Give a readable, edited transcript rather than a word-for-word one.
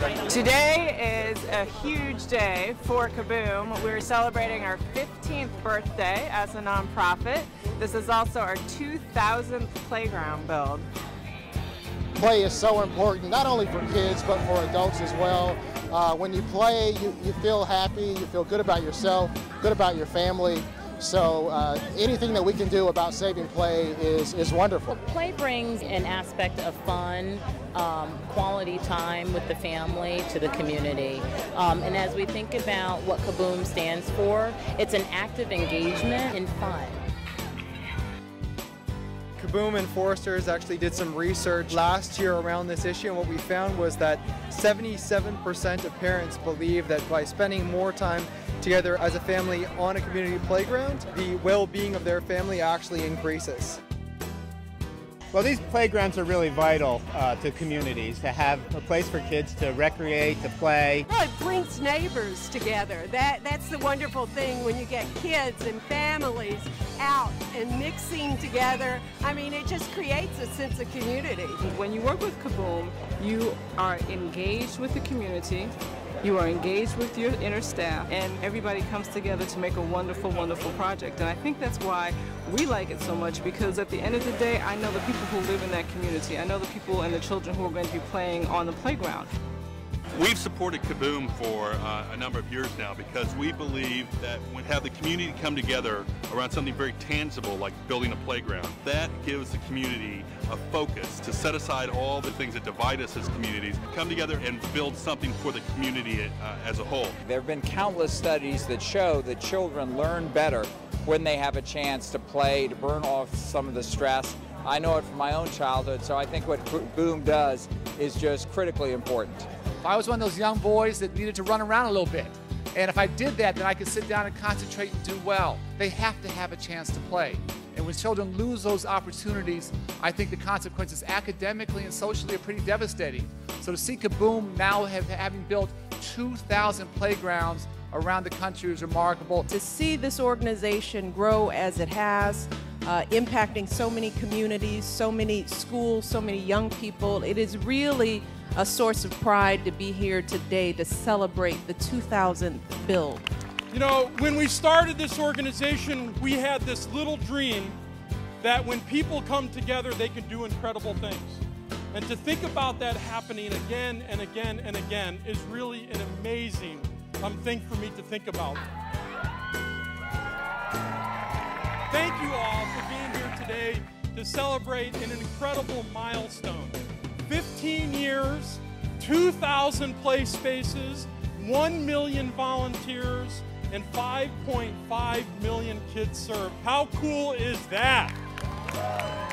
Today is a huge day for Kaboom. We're celebrating our 15th birthday as a nonprofit. This is also our 2000th playground build. Play is so important, not only for kids, but for adults as well. When you play, you feel happy, you feel good about yourself, good about your family. So anything that we can do about saving play is wonderful. Play brings an aspect of fun, quality time with the family to the community. And as we think about what Kaboom stands for, it's an active engagement in fun. Kaboom and Foresters actually did some research last year around this issue, and what we found was that 77% of parents believe that by spending more time together as a family on a community playground, the well-being of their family actually increases. Well, these playgrounds are really vital to communities, to have a place for kids to recreate, to play. Well, it brings neighbors together. That's the wonderful thing when you get kids and families out and mixing together. I mean, it just creates a sense of community. When you work with Kaboom, you are engaged with the community, you are engaged with your inner staff, and everybody comes together to make a wonderful, wonderful project. And I think that's why we like it so much, because at the end of the day, I know the people who live in that community. I know the people and the children who are going to be playing on the playground. We've supported Kaboom for a number of years now because we believe that when have the community come together around something very tangible like building a playground, that gives the community a focus to set aside all the things that divide us as communities, come together and build something for the community as a whole. There have been countless studies that show that children learn better when they have a chance to play, to burn off some of the stress. I know it from my own childhood, so I think what Kaboom does is just critically important. I was one of those young boys that needed to run around a little bit. And if I did that, then I could sit down and concentrate and do well. They have to have a chance to play. And when children lose those opportunities, I think the consequences academically and socially are pretty devastating. So to see Kaboom now having built 2,000 playgrounds around the country is remarkable. To see this organization grow as it has, impacting so many communities, so many schools, so many young people, it is really a source of pride to be here today to celebrate the 2000th build. You know, when we started this organization, we had this little dream that when people come together, they can do incredible things. And to think about that happening again and again and again is really an amazing thing for me to think about. Thank you all for being here today to celebrate an incredible milestone. 15 years, 2,000 play spaces, 1 million volunteers, and 5.5 million kids served. How cool is that?